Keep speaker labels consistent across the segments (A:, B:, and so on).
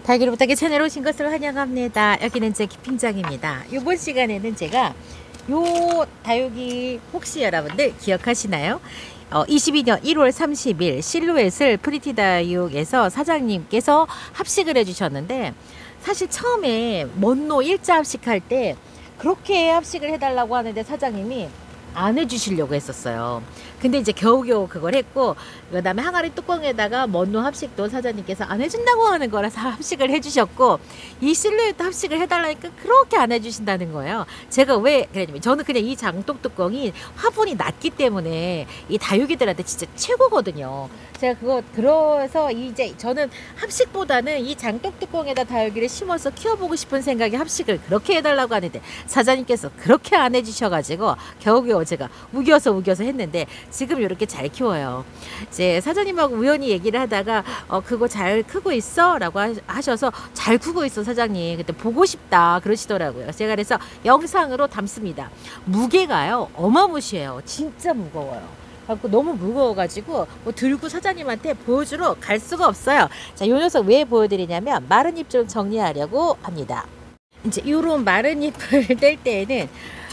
A: 다육이를 부탁해 채널에 오신 것을 환영합니다. 여기는 제 키핑장입니다. 이번 시간에는 제가 요 다육이 혹시 여러분들 기억하시나요? 22년 1월 30일 실루엣을 프리티 다육에서 사장님께서 합식을 해주셨는데, 사실 처음에 먼노 일자 합식할 때 그렇게 합식을 해달라고 하는데 사장님이 안 해주시려고 했었어요. 근데 이제 겨우겨우 그걸 했고, 그 다음에 항아리 뚜껑에다가 먼노 합식도 사장님께서 안 해준다고 하는 거라서 합식을 해주셨고, 이 실루엣 합식을 해달라니까 그렇게 안 해주신다는 거예요. 제가 왜 그랬냐면, 저는 그냥 이 장독 뚜껑이 화분이 낮기 때문에 이 다육이들한테 진짜 최고거든요. 제가 그래서 이제 저는 합식보다는 이 장독 뚜껑에다 다육이를 심어서 키워보고 싶은 생각에 합식을 그렇게 해달라고 하는데, 사장님께서 그렇게 안 해주셔가지고 겨우겨우 제가 우겨서 했는데, 지금 이렇게 잘 키워요. 이제 사장님하고 우연히 얘기를 하다가 그거 잘 크고 있어? 라고 하셔서, 잘 크고 있어 사장님, 그때 보고 싶다 그러시더라고요. 제가 그래서 영상으로 담습니다. 무게가요 어마무시해요. 진짜 무거워요. 갖고 너무 무거워가지고 뭐 들고 사장님한테 보여주러 갈 수가 없어요. 자, 요 녀석 왜 보여드리냐면, 마른 잎 좀 정리하려고 합니다. 이제 요런 마른 잎을 뗄 때에는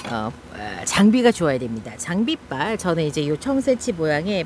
A: 장비가 좋아야 됩니다. 장비빨, 저는 이제 요 청새치 모양의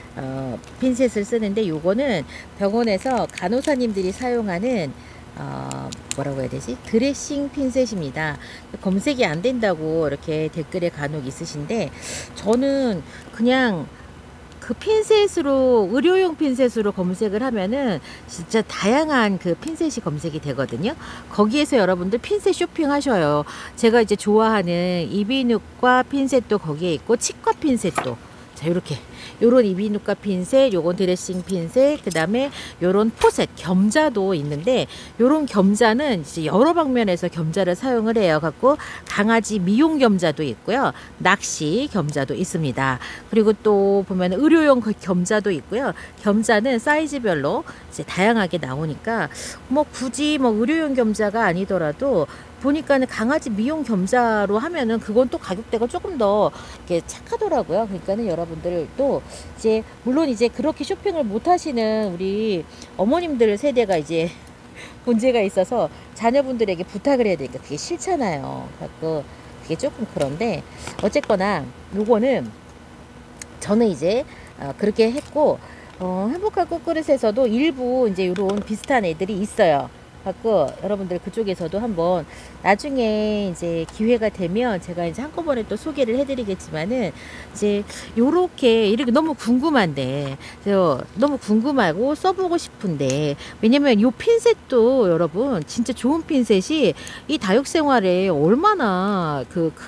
A: 핀셋을 쓰는데, 요거는 병원에서 간호사님들이 사용하는 뭐라고 해야 되지? 드레싱 핀셋입니다. 검색이 안 된다고 이렇게 댓글에 간혹 있으신데, 저는 그냥 그 핀셋으로, 의료용 핀셋으로 검색을 하면은 진짜 다양한 그 핀셋이 검색이 되거든요. 거기에서 여러분들 핀셋 쇼핑하셔요. 제가 이제 좋아하는 이비인후과 핀셋도 거기에 있고, 치과 핀셋도, 자, 요렇게 요런 이비인후과 핀셋, 요건 드레싱 핀셋, 그 다음에 요런 포셋 겸자도 있는데, 요런 겸자는 이제 여러 방면에서 겸자를 사용을 해요. 갖고 강아지 미용 겸자도 있고요, 낚시 겸자도 있습니다. 그리고 또 보면 의료용 겸자도 있고요. 겸자는 사이즈별로 이제 다양하게 나오니까, 뭐 굳이 뭐 의료용 겸자가 아니더라도 보니까는 강아지 미용 겸자로 하면은 그건 또 가격대가 조금 더 이렇게 착하더라고요. 그러니까는 여러분들도 이제, 물론 이제 그렇게 쇼핑을 못 하시는 우리 어머님들 세대가 이제 문제가 있어서 자녀분들에게 부탁을 해야 되니까 그게 싫잖아요. 그래서 그게 조금 그런데, 어쨌거나 요거는 저는 이제 그렇게 했고, 행복한 꽃그릇에서도 일부 이제 요런 비슷한 애들이 있어요. 갖고 여러분들 그쪽에서도 한번 나중에 이제 기회가 되면 제가 이제 한꺼번에 또 소개를 해드리겠지만은, 이제 요렇게 이렇게 너무 궁금한데, 너무 궁금하고 써보고 싶은데, 왜냐면 요 핀셋도 여러분 진짜 좋은 핀셋이 이 다육 생활에 얼마나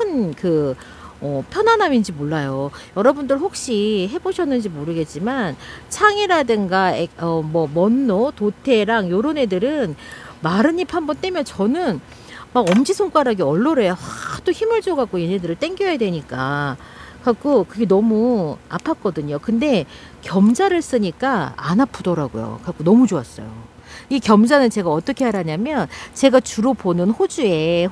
A: 편안함인지 몰라요. 여러분들 혹시 해보셨는지 모르겠지만, 창이라든가 뭐 먼노, 도태랑 요런 애들은 마른 잎 한번 떼면 저는 막 엄지손가락이 얼얼해요. 하도 힘을 줘갖고 얘네들을 당겨야 되니까. 갖고 그게 너무 아팠거든요. 근데 겸자를 쓰니까 안 아프더라고요. 갖고 너무 좋았어요. 이 겸자는 제가 어떻게 알았냐면, 제가 주로 보는 호주에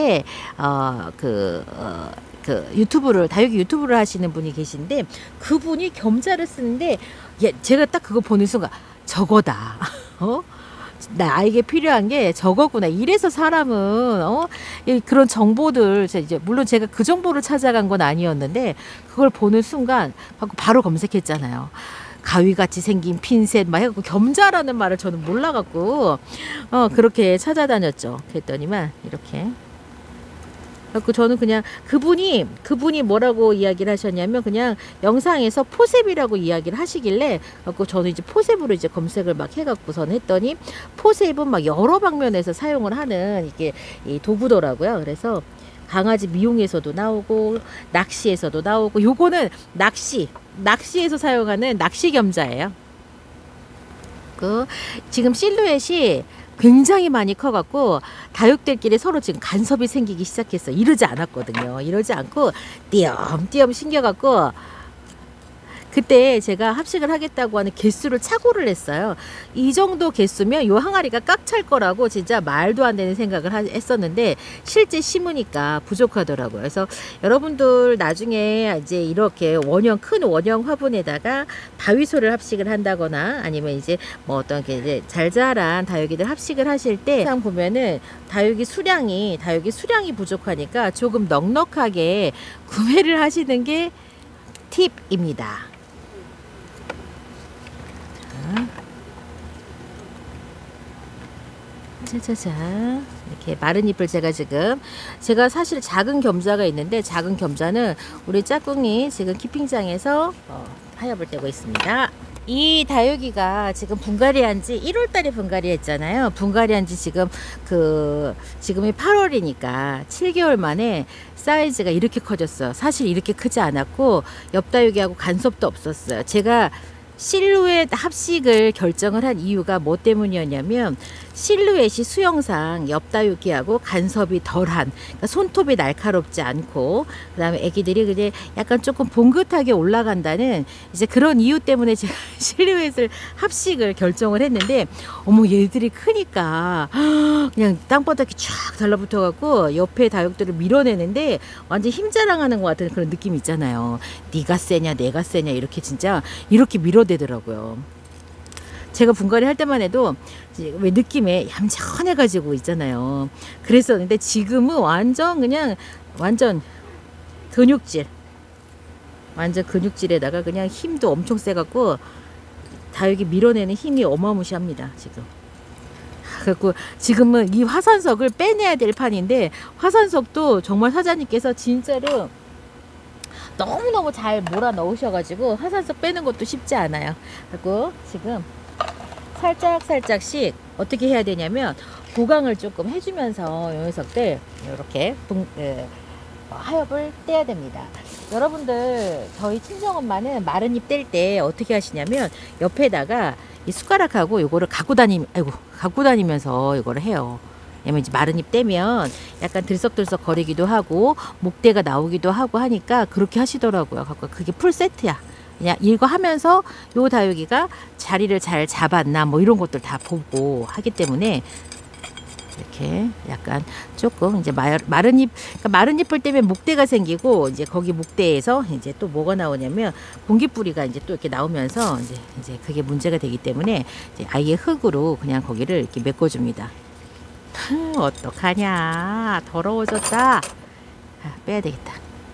A: 다육이 유튜브를 하시는 분이 계신데, 그분이 겸자를 쓰는데, 제가 딱 그거 보는 순간 저거다. 나에게 필요한 게 저거구나. 이래서 사람은 그런 정보들, 이제 물론 제가 그 정보를 찾아간 건 아니었는데, 그걸 보는 순간 바로 검색했잖아요. 가위같이 생긴 핀셋 막 해갖고, 겸자라는 말을 저는 몰라갖고 그렇게 찾아다녔죠. 그랬더니만 이렇게. 그래서 저는 그냥 그분이 뭐라고 이야기를 하셨냐면, 그냥 영상에서 포셉이라고 이야기를 하시길래, 그래서 저는 이제 포셉으로 이제 검색을 막 해갖고선 했더니, 포셉은 막 여러 방면에서 사용을 하는 이게 이 도구더라고요. 그래서 강아지 미용에서도 나오고, 낚시에서도 나오고, 요거는 낚시에서 사용하는 낚시 겸자예요. 지금 실루엣이 굉장히 많이 커갖고 다육들끼리 서로 지금 간섭이 생기기 시작했어. 이러지 않았거든요. 이러지 않고 띄엄띄엄 신겨갖고 그때 제가 합식을 하겠다고 하는 개수를 착오를 했어요. 이 정도 개수면 요 항아리가 꽉 찰 거라고 진짜 말도 안 되는 생각을 했었는데 실제 심으니까 부족하더라고요. 그래서 여러분들 나중에 이제 이렇게 큰 원형 화분에다가 다위소를 합식을 한다거나 아니면 이제 뭐 어떤 게 이제 잘 자란 다육이들 합식을 하실 때 항상 보면은 다육이 수량이 부족하니까 조금 넉넉하게 구매를 하시는 게 팁입니다. 자자자 이렇게 마른 잎을 제가 사실 작은 겸자가 있는데 작은 겸자는 우리 짝꿍이 지금 키핑장에서 하엽을 떼고 있습니다. 이 다육이가 지금 분갈이한 지 1월 달에 분갈이 했잖아요. 분갈이한 지 지금이 8월이니까 7개월 만에 사이즈가 이렇게 커졌어요. 사실 이렇게 크지 않았고 옆 다육이하고 간섭도 없었어요. 제가 실루엣 합식을 결정을 한 이유가 뭐 때문이었냐면 실루엣이 수영상 옆 다육이하고 간섭이 덜한, 그러니까 손톱이 날카롭지 않고 그 다음에 애기들이 그냥 약간 조금 봉긋하게 올라간다는 이제 그런 이유 때문에 제가 실루엣을 합식을 결정을 했는데 어머 얘들이 크니까 그냥 땅바닥에 쫙 달라붙어 갖고 옆에 다육들을 밀어내는데 완전 힘자랑하는 것 같은 그런 느낌이 있잖아요. 네가 세냐 내가 세냐 이렇게 진짜 이렇게 밀어대더라고요. 제가 분갈이 할 때만 해도 왜 느낌에 얌전해가지고 있잖아요. 그랬었는데 지금은 완전 근육질, 완전 근육질에다가 그냥 힘도 엄청 세갖고 다육이 밀어내는 힘이 어마무시합니다. 지금. 그래갖고 지금은 이 화산석을 빼내야 될 판인데 화산석도 정말 사장님께서 진짜로 너무너무 잘 몰아 넣으셔가지고 화산석 빼는 것도 쉽지 않아요. 그리고 지금 살짝씩 어떻게 해야 되냐면 보강을 조금 해주면서 요 녀석들 이렇게 하엽을 떼야 됩니다. 여러분들 저희 친정엄마는 마른 잎 뗄 때 어떻게 하시냐면 옆에다가 이 숟가락하고 요거를 갖고 다니면서 이거를 해요. 왜냐면 이제 마른 잎 떼면 약간 들썩들썩 거리기도 하고 목대가 나오기도 하고 하니까 그렇게 하시더라고요. 그게 풀 세트야. 그냥 이거 하면서 요 다육이가 자리를 잘 잡았나 뭐 이런 것들 다 보고 하기 때문에 이렇게 약간 조금 이제 마른 잎, 그러니까 마른 잎을 떼면 목대가 생기고 이제 거기 목대에서 이제 또 뭐가 나오냐면 공기뿌리가 이제 또 이렇게 나오면서 이제 그게 문제가 되기 때문에 이제 아예 흙으로 그냥 거기를 이렇게 메꿔줍니다. 어떡하냐, 더러워졌다. 빼야 되겠다.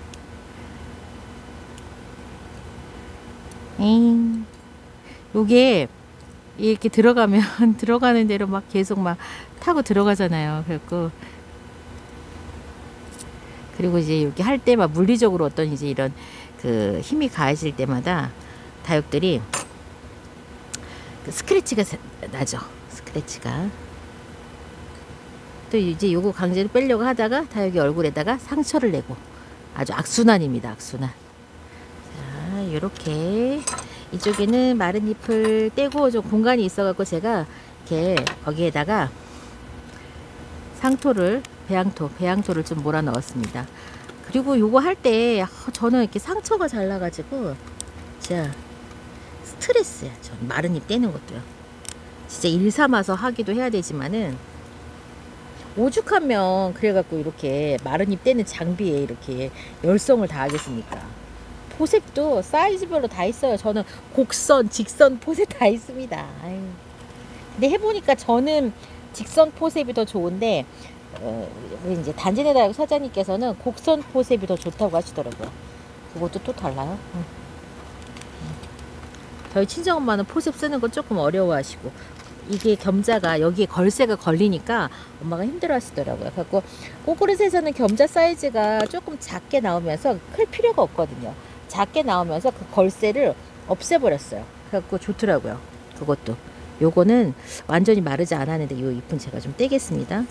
A: 요게 이렇게 들어가면 들어가는 대로 막 계속 막 타고 들어가잖아요. 그리고 이제 이렇게 할 때 막 물리적으로 어떤 이제 이런 그 힘이 가해질 때마다 다육들이 스크래치가 나죠. 스크래치가. 또 이제 요거 강제로 빼려고 하다가 다육이 얼굴에다가 상처를 내고 아주 악순환입니다. 악순환. 자, 요렇게 이쪽에는 마른 잎을 떼고 좀 공간이 있어갖고 제가 이렇게 거기에다가 배양토를 좀 몰아 넣었습니다. 그리고 요거 할 때 저는 이렇게 상처가 잘 나가지고 진짜 스트레스야. 전 마른 잎 떼는 것도요. 진짜 일 삼아서 하기도 해야 되지만은 오죽하면 그래갖고 이렇게 마른 잎 떼는 장비에 이렇게 열성을 다하겠습니까? 포색도 사이즈별로 다 있어요. 저는 곡선, 직선 포색 다 있습니다. 아유. 근데 해보니까 저는 직선 포셉이 더 좋은데 이제 단지네다육 사장님께서는 곡선 포셉이 더 좋다고 하시더라고요. 그것도 또 달라요. 저희 친정엄마는 포셉 쓰는 거 조금 어려워하시고 이게 겸자가 여기에 걸쇠가 걸리니까 엄마가 힘들어 하시더라고요. 그래서 꼬꾸릇에서는 겸자 사이즈가 조금 작게 나오면서 클 필요가 없거든요. 작게 나오면서 그 걸쇠를 없애버렸어요. 그래갖고 좋더라고요. 그것도. 요거는 완전히 마르지 않았는데 요 잎은 제가 좀 떼겠습니다.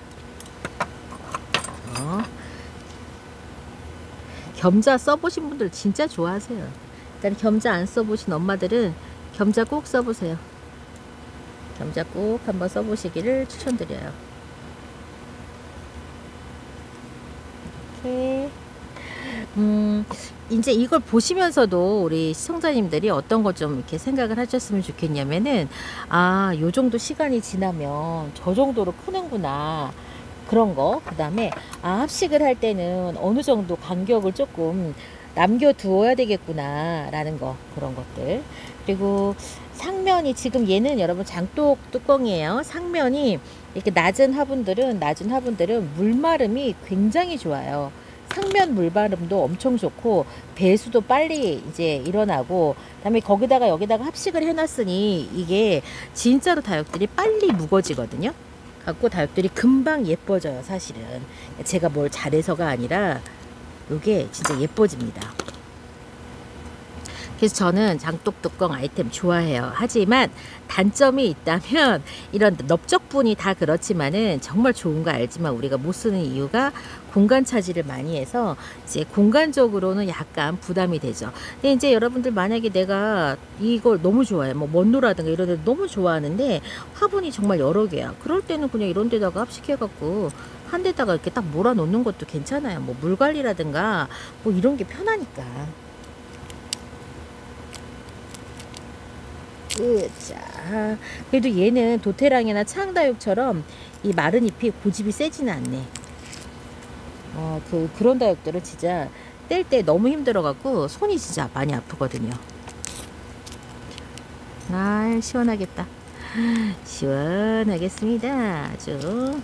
A: 겸자 써보신 분들 진짜 좋아하세요. 일단 겸자 안 써보신 엄마들은 겸자 꼭 써보세요. 겸자 꼭 한번 써보시기를 추천드려요. 이렇게 음, 이제 이걸 보시면서도 우리 시청자님들이 어떤 거 좀 이렇게 생각을 하셨으면 좋겠냐면은, 아, 요 정도 시간이 지나면 저 정도로 크는구나. 그런 거. 그 다음에, 아, 합식을 할 때는 어느 정도 간격을 조금 남겨두어야 되겠구나. 라는 거. 그런 것들. 그리고 상면이 지금 얘는 여러분 장독 뚜껑이에요. 상면이 이렇게 낮은 화분들은 물마름이 굉장히 좋아요. 상면 물바름도 엄청 좋고 배수도 빨리 이제 일어나고, 그다음에 거기다가 여기다가 합식을 해놨으니 이게 진짜로 다육들이 빨리 묵어지거든요. 갖고 다육들이 금방 예뻐져요. 사실은 제가 뭘 잘해서가 아니라 이게 진짜 예뻐집니다. 그래서 저는 장독 뚜껑 아이템 좋아해요. 하지만 단점이 있다면, 이런 넓적분이 다 그렇지만은 정말 좋은 거 알지만 우리가 못 쓰는 이유가 공간 차지를 많이 해서 이제 공간적으로는 약간 부담이 되죠. 근데 이제 여러분들 만약에 내가 이걸 너무 좋아해, 뭐 원로라든가 이런 데 너무 좋아하는데 화분이 정말 여러 개야. 그럴 때는 그냥 이런 데다가 합식해갖고 한 데다가 이렇게 딱 몰아놓는 것도 괜찮아요. 뭐 물 관리라든가 뭐 이런 게 편하니까. 자, 그래도 얘는 도테랑이나 창다육처럼 이 마른 잎이 고집이 세지는 않네. 그런 다육들은 진짜 뗄 때 너무 힘들어갖고 손이 진짜 많이 아프거든요. 아, 시원하겠다. 시원하겠습니다. 아주.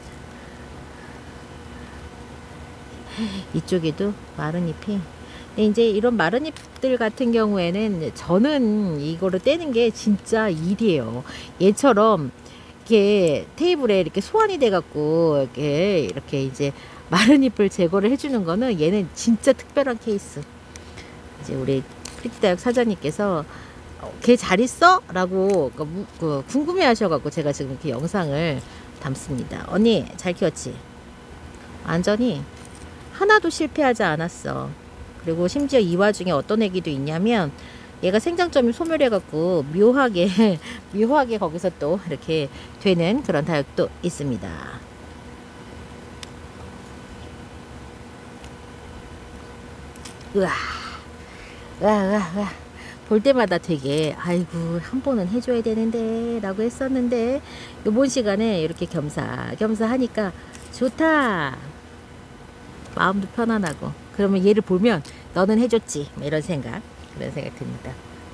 A: 이쪽에도 마른 잎이. 이제 이런 마른 잎들 같은 경우에는 저는 이거를 떼는 게 진짜 일이에요. 얘처럼 이렇게 테이블에 이렇게 소환이 돼갖고 이렇게 이제 마른 잎을 제거를 해주는 거는 얘는 진짜 특별한 케이스. 이제 우리 프리티다육 사장님께서 걔 잘 있어? 라고 궁금해 하셔갖고 제가 지금 이렇게 영상을 담습니다. 언니 잘 키웠지? 완전히 하나도 실패하지 않았어. 그리고 심지어 이 와중에 어떤 애기도 있냐면, 얘가 생장점이 소멸해갖고 묘하게 묘하게 거기서 또 이렇게 되는 그런 다육도 있습니다. 으아, 으아. 볼 때마다 되게 아이고 한 번은 해줘야 되는데 라고 했었는데, 요번 시간에 이렇게 겸사겸사 하니까 좋다. 마음도 편안하고, 그러면 얘를 보면 너는 해줬지 이런 생각, 그런 생각 듭니다.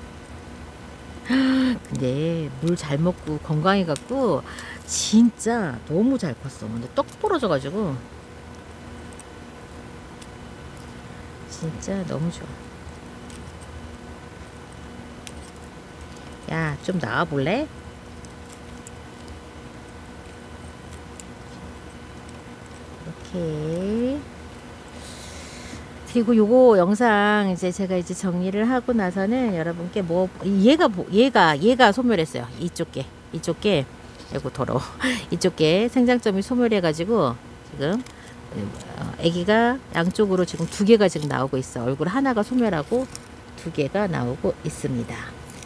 A: 근데 물 잘 먹고 건강해 갖고 진짜 너무 잘 컸어. 근데 떡 부러져 가지고 진짜 너무 좋아. 야, 좀 나와 볼래? 이렇게. 그리고 요거 영상 이제 제가 이제 정리를 하고 나서는 여러분께 뭐 얘가 소멸했어요. 이쪽 게 아이고 더러워. 이쪽 게 생장점이 소멸해 가지고 지금 아기가 양쪽으로 지금 2개가 지금 나오고 있어. 얼굴 하나가 소멸하고 2개가 나오고 있습니다.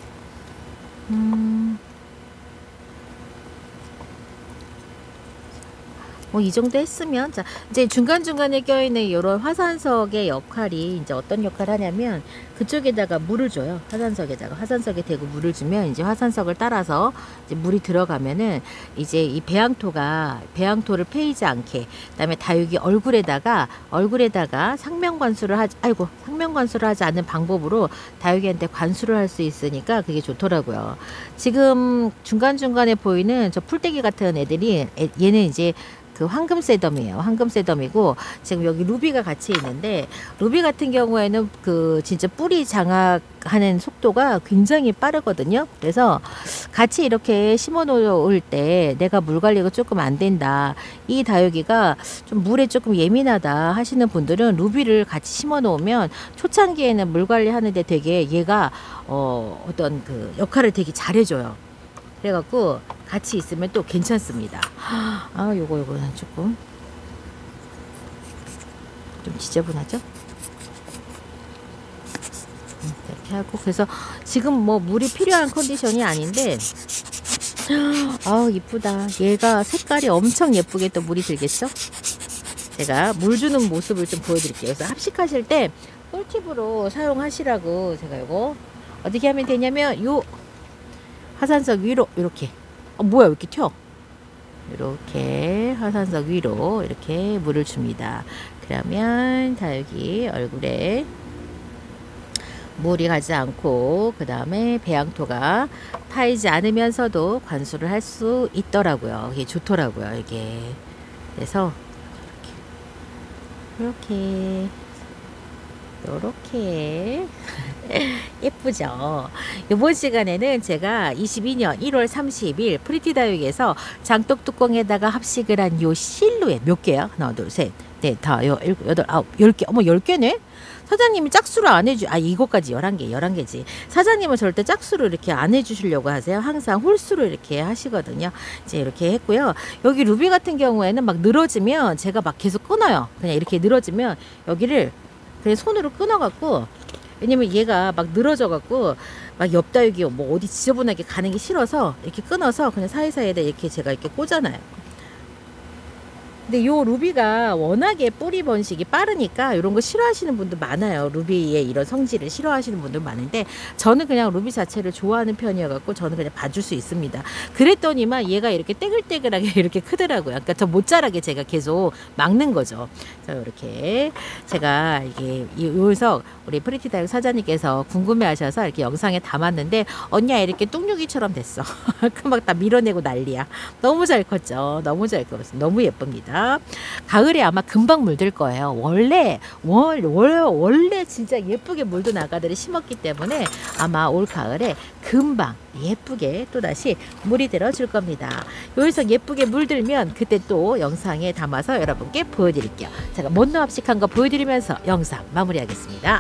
A: 뭐 이 정도 했으면, 자 이제 중간중간에 껴있는 이런 화산석의 역할이 이제 어떤 역할을 하냐면, 그쪽에다가 물을 줘요. 화산석에 대고 물을 주면 이제 화산석을 따라서 이제 물이 들어가면은 이제 이 배양토를 패이지 않게, 그다음에 다육이 얼굴에다가 상면관수를 하지 않는 방법으로 다육이한테 관수를 할 수 있으니까 그게 좋더라고요. 지금 중간중간에 보이는 저 풀떼기 같은 애들이 얘는 이제 그 황금새덤이에요. 황금새덤이고, 지금 여기 루비가 같이 있는데, 루비 같은 경우에는 그 진짜 뿌리 장악하는 속도가 굉장히 빠르거든요. 그래서 같이 이렇게 심어 놓을 때 내가 물 관리가 조금 안 된다, 이 다육이가 좀 물에 조금 예민하다 하시는 분들은 루비를 같이 심어 놓으면 초창기에는 물 관리하는데 되게 얘가 어떤 그 역할을 되게 잘해줘요. 그래갖고 같이 있으면 또 괜찮습니다. 요거는 조금 좀 지저분하죠? 이렇게 하고, 그래서 지금 뭐 물이 필요한 컨디션이 아닌데, 이쁘다. 얘가 색깔이 엄청 예쁘게 또 물이 들겠죠? 제가 물 주는 모습을 좀 보여드릴게요. 그래서 합식하실 때 꿀팁으로 사용하시라고 제가 이거 어떻게 하면 되냐면 요 화산석 위로 이렇게 뭐야 왜 이렇게 튀어? 이렇게 화산석 위로 이렇게 물을 줍니다. 그러면 다육이 얼굴에 물이 가지 않고 그 다음에 배양토가 파이지 않으면서도 관수를 할 수 있더라고요. 이게 좋더라고요. 이게 그래서 이렇게 예쁘죠. 이번 시간에는 제가 22년 1월 30일 프리티 다육에서 장독 뚜껑에다가 합식을 한 요 실루엣 몇 개야? 하나, 둘, 셋, 넷, 다, 일곱, 여덟, 아홉, 10개. 어머, 10개네? 사장님이 짝수를 안 해주, 이거까지 11개지. 사장님은 절대 짝수를 이렇게 안 해주시려고 하세요. 항상 홀수로 이렇게 하시거든요. 이제 이렇게 했고요. 여기 루비 같은 경우에는 막 늘어지면 제가 막 계속 끊어요. 그냥 이렇게 늘어지면 여기를 그냥 손으로 끊어갖고, 왜냐면 얘가 막 늘어져갖고 막 옆다육이 뭐 어디 지저분하게 가는 게 싫어서 이렇게 끊어서 그냥 사이사이에다 이렇게 제가 이렇게 꽂아놔요. 근데 요 루비가 워낙에 뿌리 번식이 빠르니까 이런 거 싫어하시는 분들 많아요. 루비의 이런 성질을 싫어하시는 분들 많은데 저는 그냥 루비 자체를 좋아하는 편이어갖고 저는 그냥 봐줄 수 있습니다. 그랬더니만 얘가 이렇게 떼글떼글하게 이렇게 크더라고요. 그러니까 더 못 자라게 제가 계속 막는 거죠. 자, 이렇게 제가 이게 요석 우리 프리티 다육 사장님께서 궁금해하셔서 이렇게 영상에 담았는데 언니야 이렇게 뚱육이처럼 됐어. 그 막 다 밀어내고 난리야. 너무 잘 컸죠. 너무 잘 컸어. 너무 예쁩니다. 가을에 아마 금방 물들 거예요. 원래 진짜 예쁘게 물든 아가들을 심었기 때문에 아마 올 가을에 금방 예쁘게 또다시 물이 들어줄 겁니다. 여기서 예쁘게 물들면 그때 또 영상에 담아서 여러분께 보여드릴게요. 제가 먼노 합식한 거 보여드리면서 영상 마무리하겠습니다.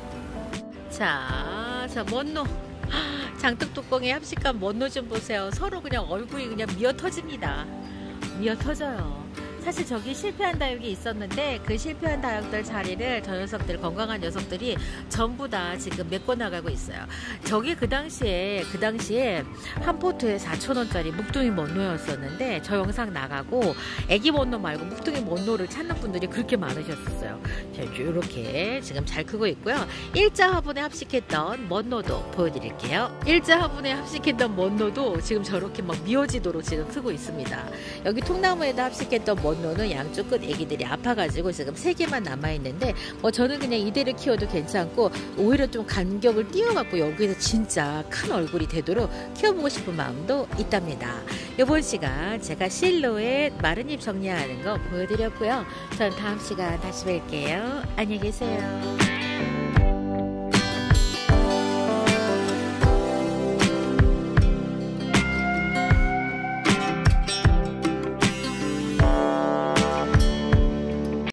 A: 자 먼노 장독 뚜껑에 합식한 먼노 좀 보세요. 서로 그냥 얼굴이 그냥 미어 터집니다. 미어 터져요. 사실 저기 실패한 다육이 있었는데 그 실패한 다육들 자리를 저 녀석들 건강한 녀석들이 전부 다 지금 메꿔 나가고 있어요. 저게 그 당시에 한 포트에 4,000원짜리 묵둥이 먼노였었는데 저 영상 나가고 애기 먼노 말고 묵둥이 먼노를 찾는 분들이 그렇게 많으셨었어요. 자, 이렇게 지금 잘 크고 있고요. 일자 화분에 합식했던 먼노도 보여드릴게요. 일자 화분에 합식했던 먼노도 지금 저렇게 막 미어지도록 지금 크고 있습니다. 여기 통나무에다 합식했던 먼노는 양쪽 끝 애기들이 아파가지고 지금 3개만 남아있는데 저는 그냥 이대로 키워도 괜찮고 오히려 좀 간격을 띄워갖고 여기서 진짜 큰 얼굴이 되도록 키워보고 싶은 마음도 있답니다. 이번 시간 제가 실루엣 마른 잎 정리하는 거 보여드렸고요. 저는 다음 시간 다시 뵐게요. 안녕히 계세요.